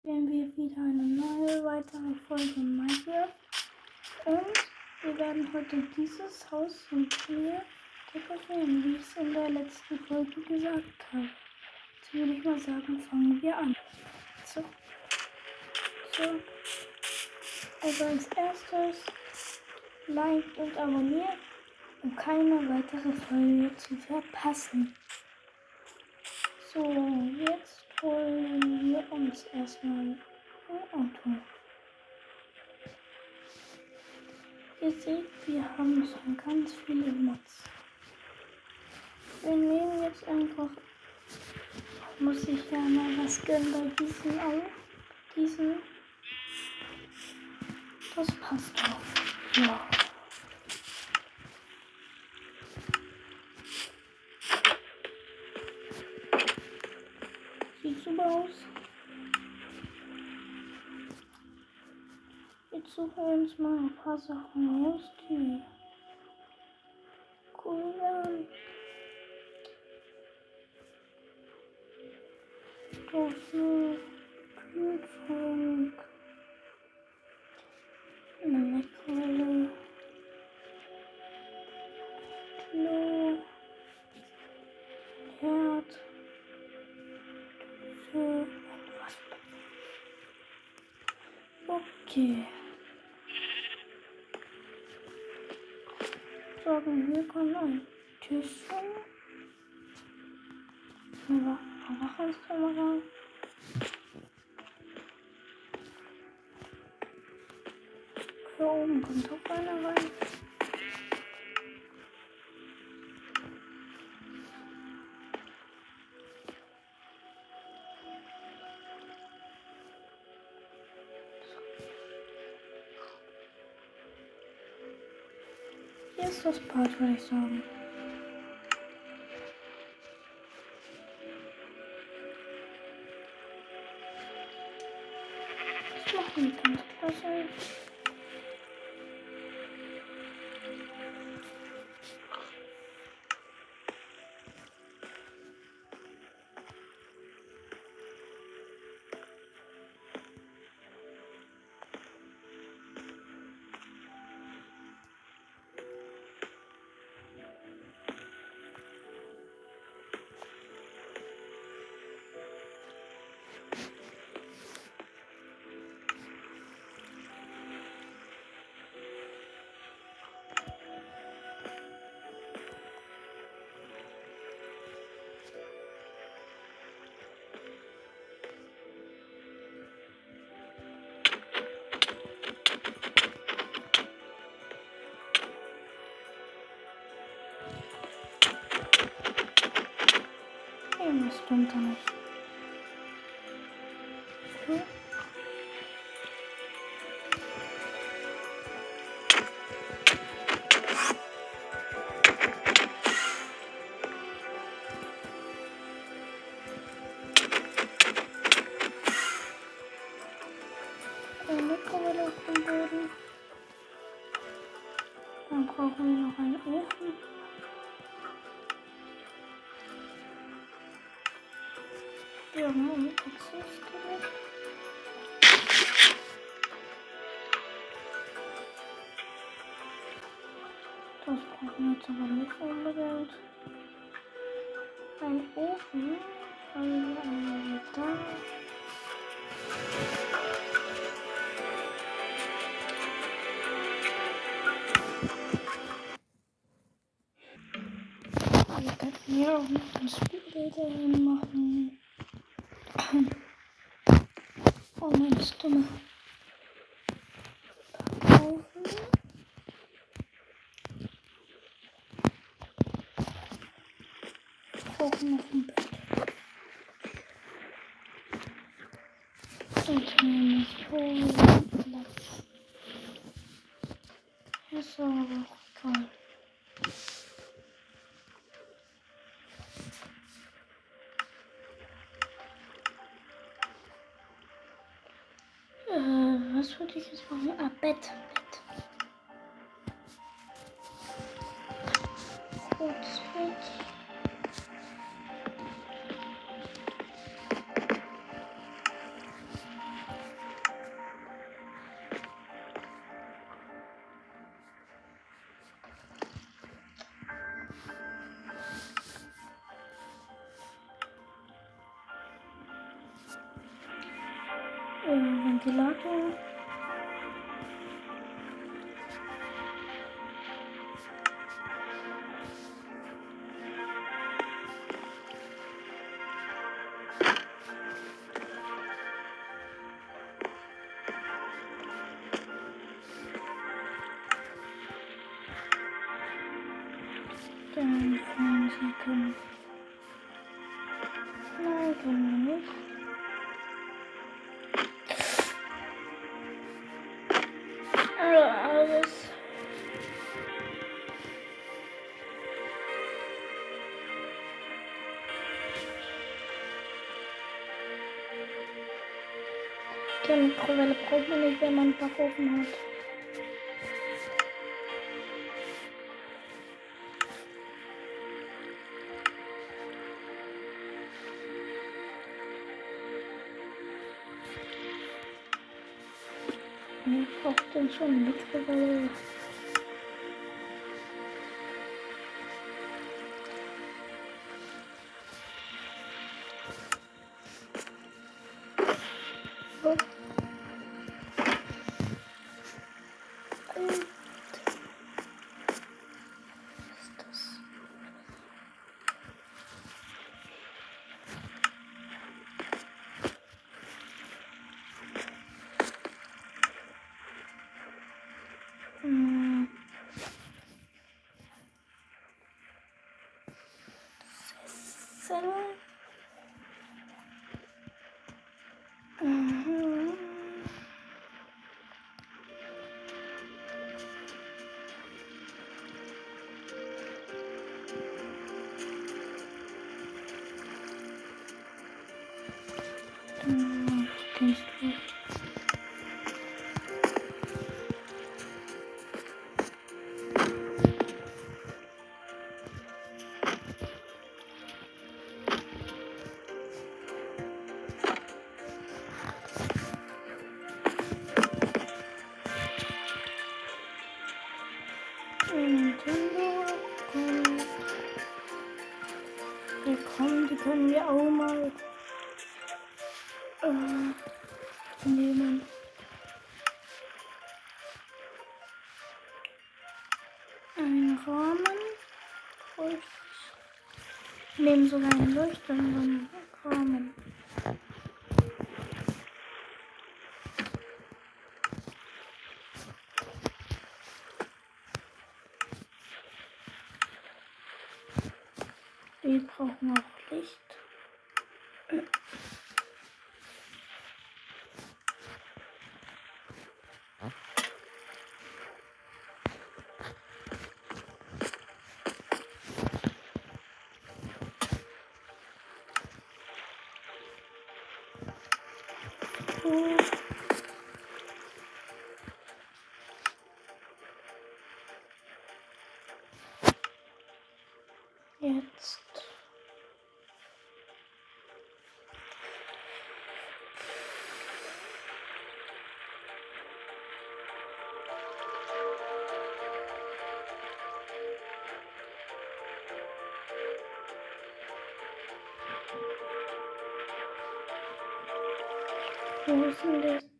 werden wir wieder eine neue weitere Folge Minecraft. Und wir werden heute dieses Haus hier reparieren, wie ich es in der letzten Folge gesagt habe. Jetzt würde ich mal sagen, fangen wir an. So. Also als erstes Like und abonnieren, um keine weitere Folge zu verpassen. So, jetzt holen wir uns erstmal ein Auto. Ihr seht, wir haben schon ganz viele Mods. Wir nehmen jetzt einfach, muss ich ja mal was gönnen bei diesen auch. Das passt auch. Ja. Sieht super aus. Jetzt suchen wir uns mal ein paar Sachen aus, die cool werden. Stoffen, Kühlschrank, eine Mikrowelle, Klo, Herd, Dusche, okay. Sagen wir können ein Tischchen, eine Überwachungskamera, hier oben kommt auch einer rein. Hier ist das Bad, würde ich sagen. Das machen wir ganz klasse. Was stimmt da nicht? So. Eine Mikrowelle auf dem Boden. Dann brauchen wir noch einen Ofen. Wir haben einen Exoskelett. Das brauchen wir jetzt aber nicht unbedingt. Ein Ofen haben wir einmal da. Wir könnten hier auch noch ein Spielbild machen. Oh, meine Stimme. Ofen. Wir brauchen noch ein Bett. Und nämlich Platz. Das ist aber auch toll. Was würde ich jetzt machen? Ah, Bett. Gutes Bett. Ventilator. Dann können. Nein, können wir nicht. Alles. Die Mikrowelle braucht man nicht, wenn man einen Backofen hat. Ich brauche denn schon eine Mikrowelle. So. Kennst du? Nintendo, komm, die können wir auch mal nehmen. Einen Rahmen. Wir nehmen sogar einen leuchtenden Rahmen. Wir brauchen auch Licht. Jetzt. Wo ist denn das?